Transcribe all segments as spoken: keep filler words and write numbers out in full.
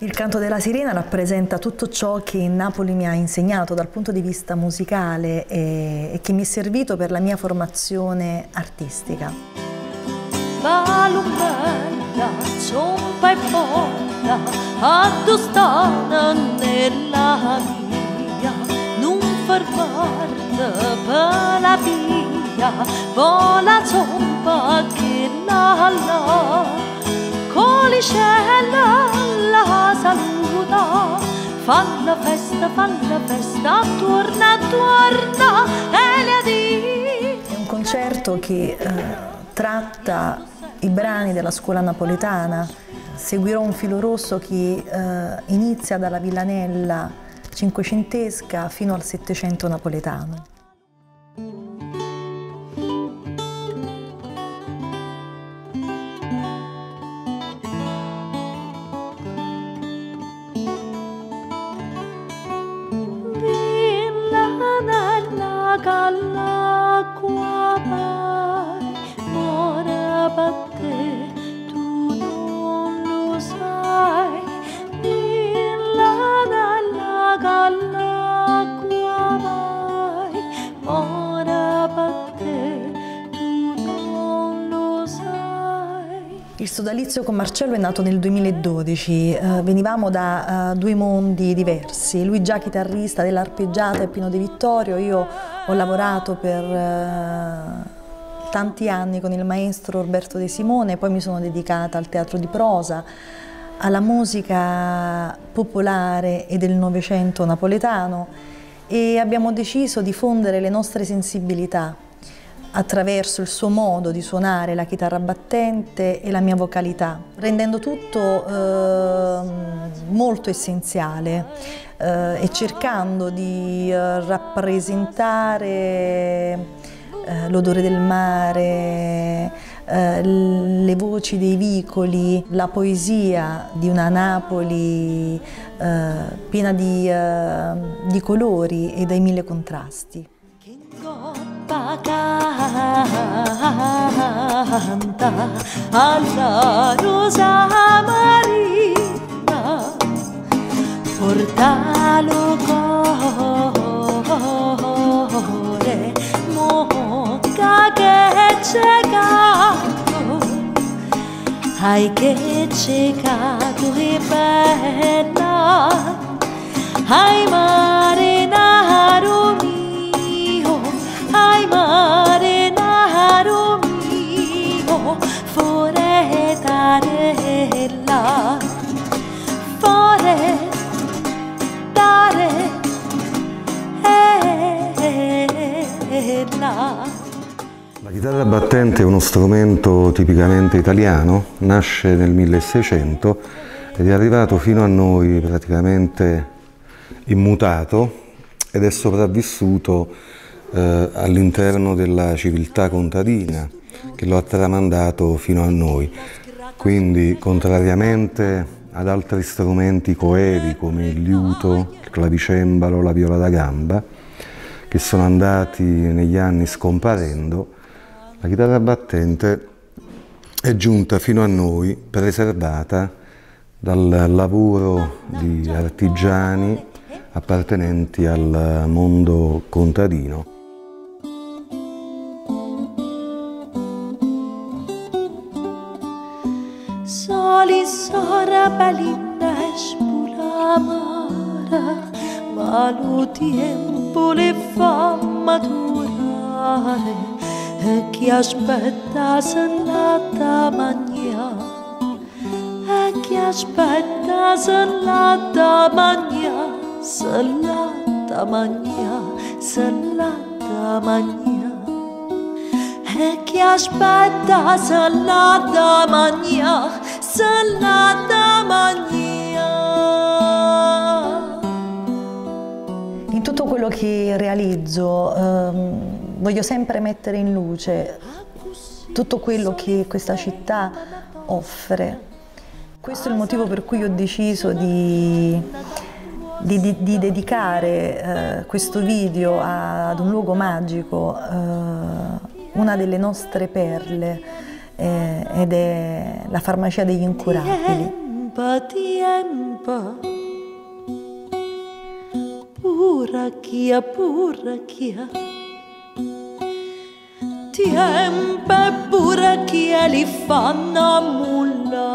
Il canto della sirena rappresenta tutto ciò che Napoli mi ha insegnato dal punto di vista musicale e, e che mi è servito per la mia formazione artistica. Palumella, zompa e porta, addostana nella via, non far parte per la via, vola zompa che la la, colicella la saluta, fa la festa, fa la festa, torna, torna, e le adì. È un concerto che eh, tratta i brani della scuola napoletana. Seguirò un filo rosso che eh, inizia dalla villanella cinquecentesca fino al Settecento napoletano. Villanella gall'acqua batte, tu non lo sai, villanella gall'acqua vai, ora batte, tu non lo sai. Il sodalizio con Marcello è nato nel duemiladodici, eh, venivamo da uh, due mondi diversi, lui già chitarrista dell'arpeggiata e Pino De Vittorio, io ho lavorato per uh, tanti anni con il maestro Roberto De Simone, poi mi sono dedicata al teatro di prosa, alla musica popolare e del Novecento napoletano e abbiamo deciso di fondere le nostre sensibilità attraverso il suo modo di suonare la chitarra battente e la mia vocalità, rendendo tutto eh, molto essenziale eh, e cercando di eh, rappresentare l'odore del mare, eh, le voci dei vicoli, la poesia di una Napoli eh, piena di, eh, di colori e dai mille contrasti. Canta alla rosa marina, portalo cuore, mocca che ciecato, ai che ciecato è bella, ai marinaro mio, ai marinaro mio, fore darella, fore dare la. La chitarra battente è uno strumento tipicamente italiano, nasce nel milleseicento ed è arrivato fino a noi praticamente immutato ed è sopravvissuto eh, all'interno della civiltà contadina che lo ha tramandato fino a noi. Quindi, contrariamente ad altri strumenti coevi come il liuto, il clavicembalo, la viola da gamba, che sono andati negli anni scomparendo, la chitarra battente è giunta fino a noi preservata dal lavoro di artigiani appartenenti al mondo contadino. Soli sora balinda espulamara, ma lo tempo le fa maturare, e chi aspetta se la da mangia, e chi aspetta se la da mangia, se la da mangia, se la da mangia, e chi aspetta se la da mangia, se la da mangia. In tutto quello che realizzo ehm, voglio sempre mettere in luce tutto quello che questa città offre. Questo è il motivo per cui ho deciso di, di, di, di dedicare eh, questo video ad un luogo magico, eh, una delle nostre perle, eh, ed è la Farmacia degli Incurabili. turba. Purachia, purachia, tempo e purachia li fanno mulla.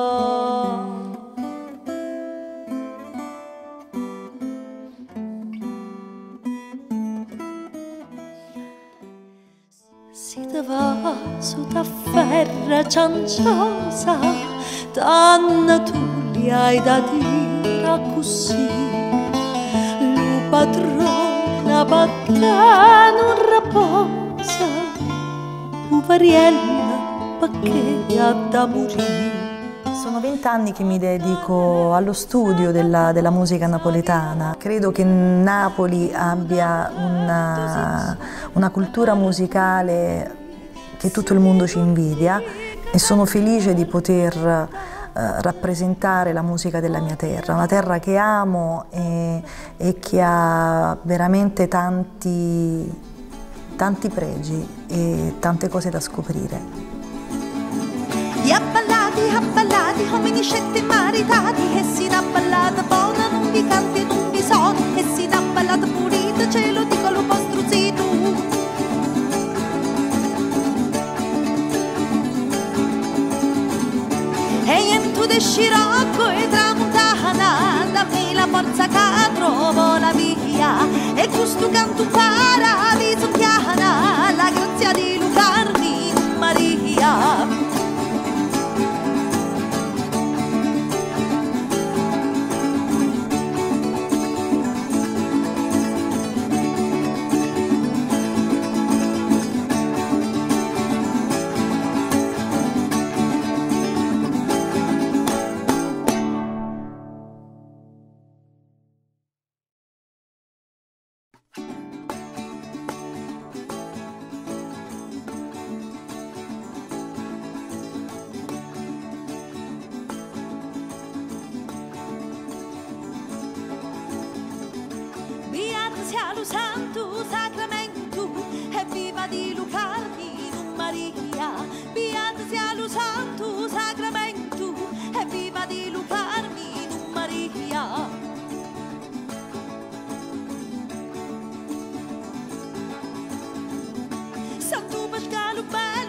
Si te va su ta ferra cianciosa, tanna tu li hai da dire così. Lu padrona battà non raposa, uvariella perché ha da morire. Sono vent'anni che mi dedico allo studio della, della musica napoletana. Credo che Napoli abbia una, una cultura musicale che tutto il mondo ci invidia e sono felice di poter eh, rappresentare la musica della mia terra, una terra che amo e, e che ha veramente tanti, tanti pregi e tante cose da scoprire. Gli abballati, abballati, uomini scetti e maritati, e si n'ha ballata buona, non vi canti e non vi sono, e si n'ha ballata pulita, ce lo dico lo vostro zito. E niente de scirocco e tramontana, dammi la forza che trovo la via, e giusto canto para, viso piana, la grazia di Lucarni, Maria. Sia lo santo sacramento e viva di Lucarni, non Maria. Beato sia lo santo sacramento e viva di Lucarni, non Maria. Santo Pasquale